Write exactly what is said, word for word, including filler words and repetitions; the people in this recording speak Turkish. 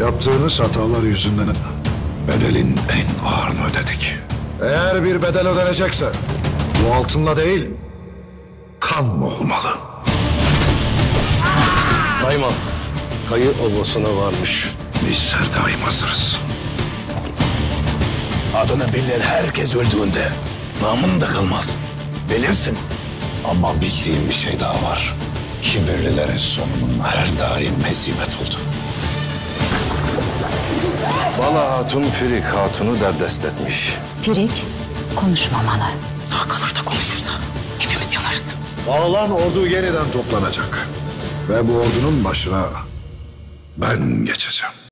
Yaptığınız hatalar yüzünden bedelin en ağırını ödedik. Eğer bir bedel ödenecekse bu altınla değil, kanla olmalı. Dayman, kayı obasına varmış. Biz her daim hazırız. Adını bilen herkes öldüğünde namın da kalmaz. Bilirsin. Ama bildiğim bir şey daha var. Kibirlilerin sonunun her daim hezimet oldu. Bala Hatun Firik Hatun'u derdest etmiş. Firik konuşmamalı. Sağ kalır da konuşursa hepimiz yanarız. Dağılan ordu yeniden toplanacak. Ve bu ordunun başına ben geçeceğim.